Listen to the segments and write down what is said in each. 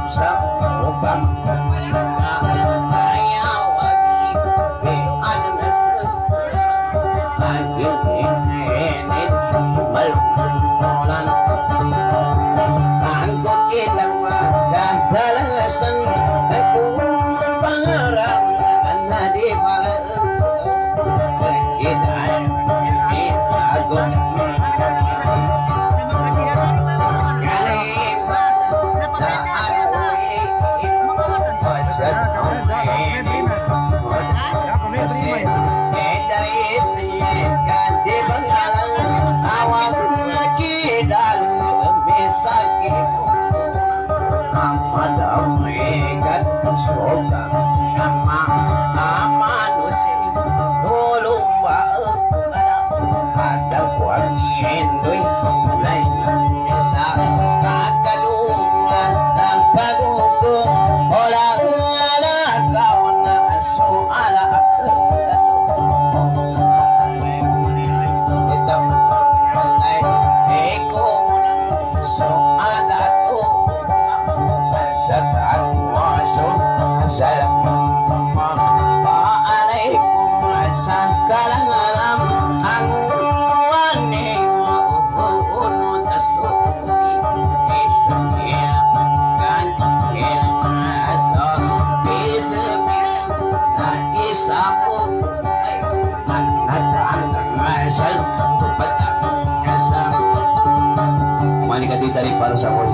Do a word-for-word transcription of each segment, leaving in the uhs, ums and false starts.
Dari para sahabat.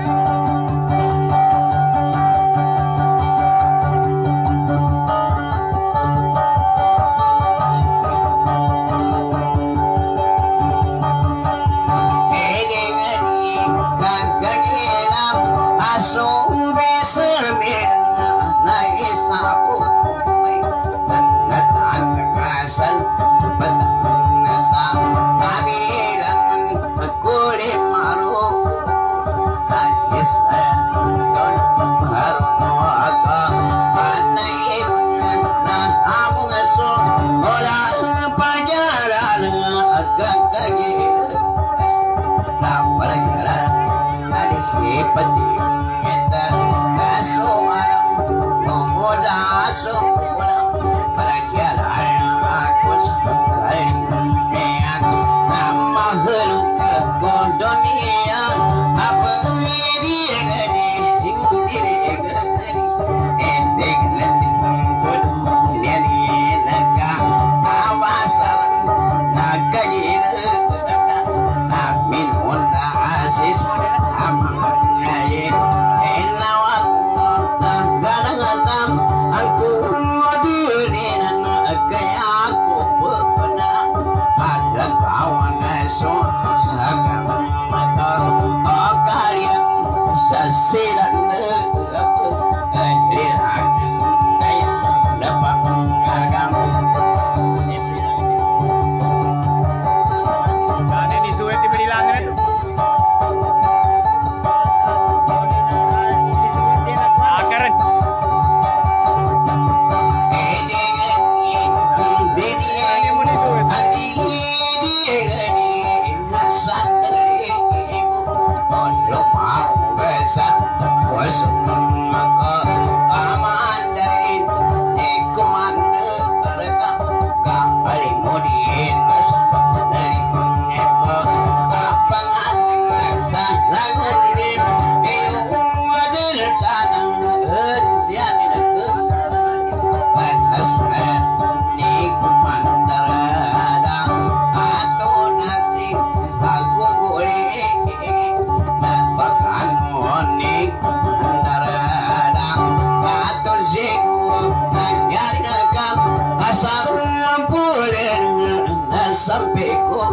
Sampai kok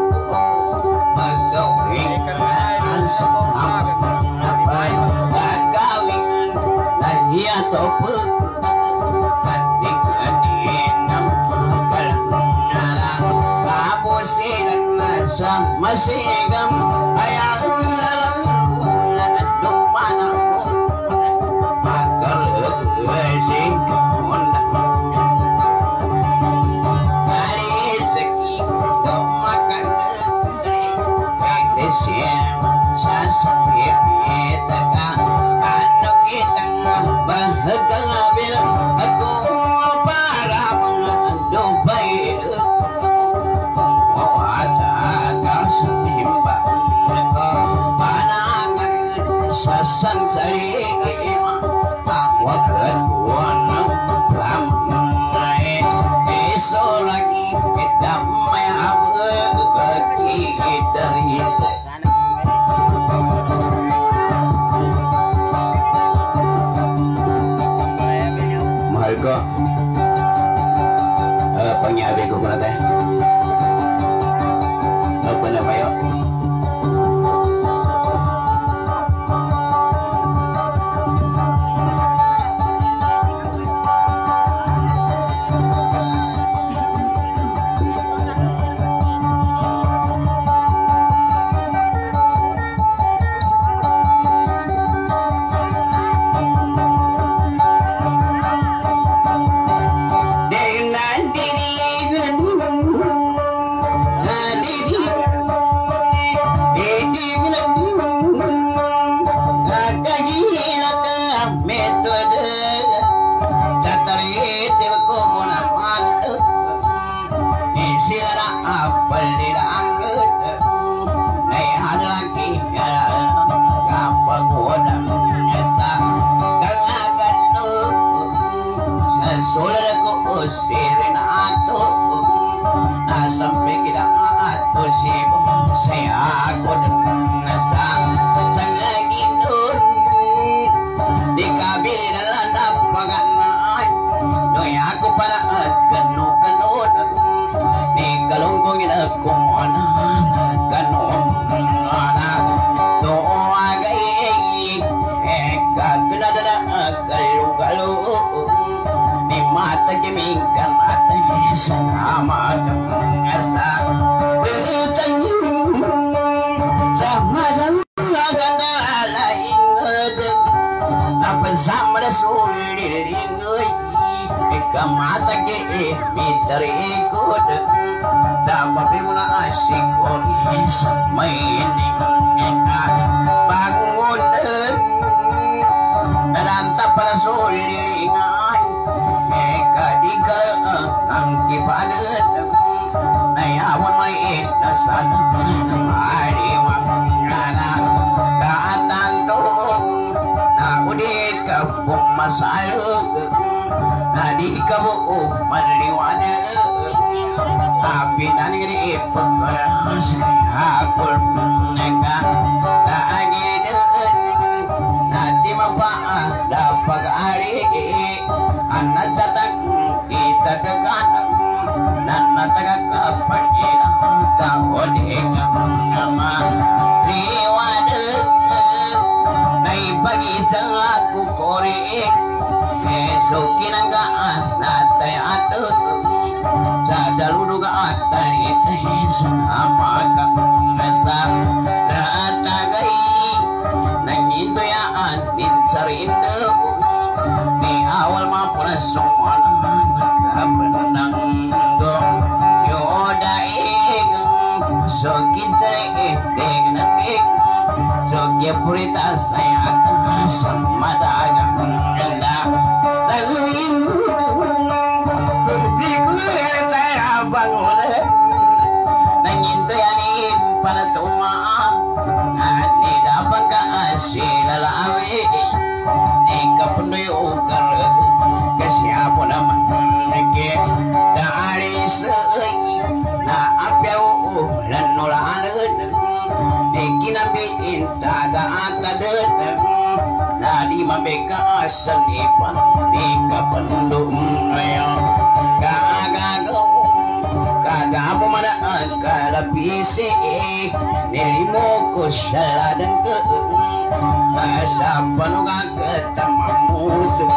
magawin magawin lahiya to masigam ayaw dumana magal sing kita sasansari awakat wanang lamai iso lagi kita maya bagi dari mahal ko uh, pangyabi ko ko na tayo apa na mayo sampai kita ato sibo saya aku dengan saya ginur di kabil dalam dapagan doya aku para kanu kanu di kalungkungin aku mana kanu mana doa gay eh kagena dada galu galu di mata jemingkan hati sama asa bertanya sama ganda lain apa sama rasul ingoi kamata ke mitari ikut sama pimuna asyik sama ini bangun dan tak rasul ingai kadiga angki padat nayawan mai dasar hari mangana taatan tu na udit kabung masalah nadi kabu mariwana tapi nani ngri pekas hakul neka taagid nati mapa dapat hari anak datang kita keganang nana tagak kapakira tahun eka nama riwade nai pagi aku korek esokin anggaan natai atu sadalu duga atari sama kamasa datagai nangito ya anin sarindo di awal maupun semua kabenang do yoda ing so kita dengan ing so kia purita saya sama dagang anda lalu bangun nangin to yani para tuma ani dapat ka asila lawi ni kapundoy ugar kasi apo naman nake dari sei na apyaw lan nulaan di kinambi intaga atadad na di mabeka asal ipan di kapundum ngayon kaagago kagapo manaan kalapisi nilimo ko siya ladang ke masa panuga ketamamuto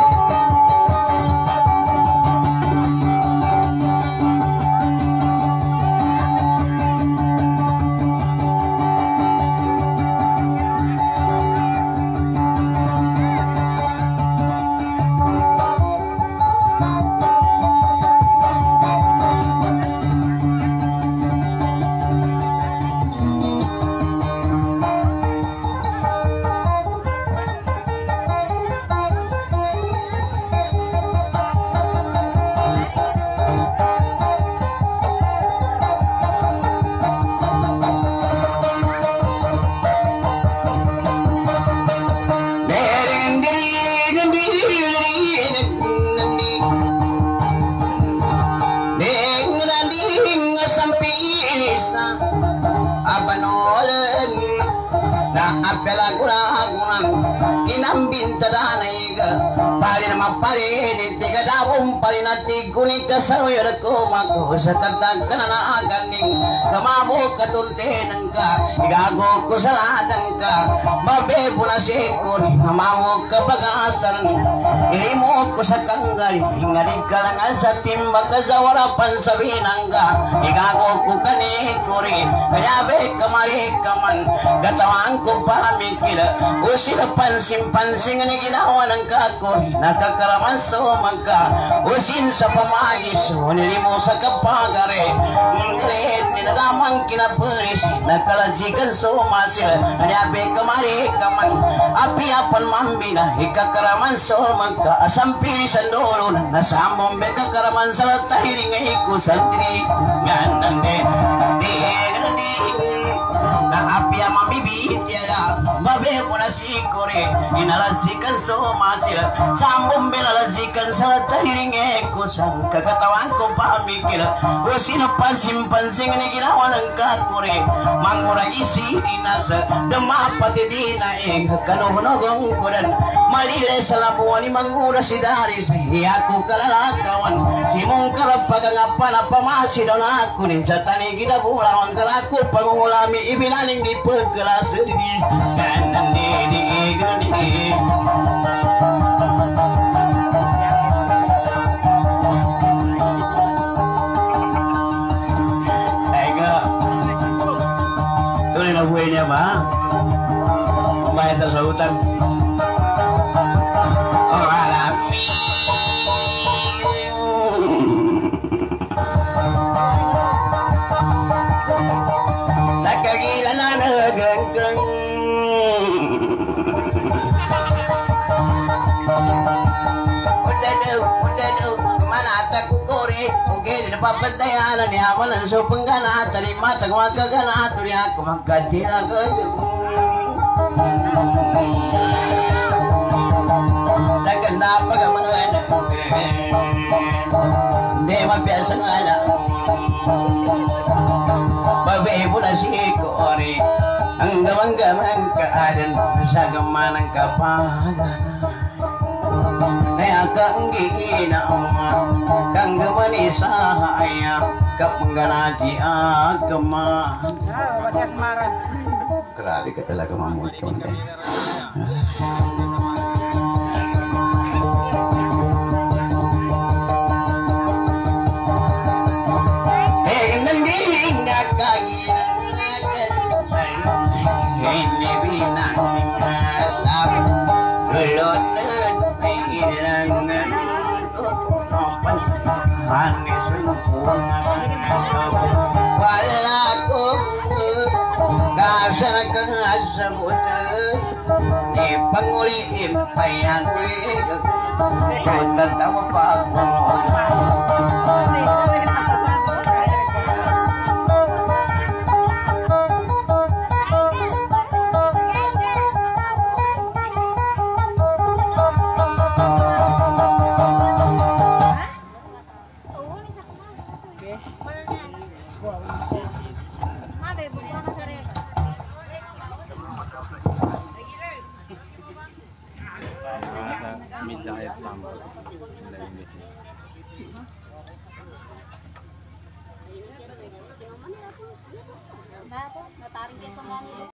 inambin tadanay ka pali na mapalin tiga dawong palinati kuning kasaroy ko mako sa katag kananaganing kamamo katultenan ka igago ko sa ladang ka babe puna sikon hamawo ka pag-aasaran ilimo ko sa kanggali ingalig ka lang sa timba kazawarapan sa binangga igago ko kanikuri kayabe kamari kaman gatawan ko pamikila usila pansim-pansing ni ginawa ng kakuri nakakaraman so magka usin sa pamagis nilimo sa kapagare ngayon ninadamang kinapulis nakalajikan so masil kayabe kamari kaman apiapan mambina ikakaraman so magka asampili sa lolo nasambong bekakaraman sa latahiling iku sa tiri ganande di ganande na apia mamibit tiada babe puna sikore inalasikan so masil sambong benalasikan sa latahiling iku sa kakatawan ko pamikil usino pansim-pansing ni ginawa ng kakure manguragi si dinasa damapati di na eh kanuhunogong kudan malire sa labuan ni mangura si dari sa hiyaku kalalakawan si mong karapagang apana pamasi daw na ako nin sa tani gidabulawang karaku pangungulami ibinaning di pagkelas di kanan di di kanan di tuloy na buhay niya ba? Bayad na sa utang. Oh, alami. Nakagila na naganggang. Udah daw, udah daw. Kemana ataku kore? Oke, di depan pentayanan ni amalan so penggana tadi mata gua kagana turi aku makati naga. Takkan dapat kemenangan. Dema biasa ngala. Babe pula si kore. Ang gamang-gamang kaadan sa gamanang kapahanan. Kaya kang ginawa kang gamanisa haya kapangganaji agama. Grabe ka talaga mamut ko eh. Eh nanding nakaginangakan hindi binangasap lulunod ilangan ko nompas hanis asap wala ko kasar kang asabot di panguli impayan ko tatawa pa ako Nataring dia pembantu.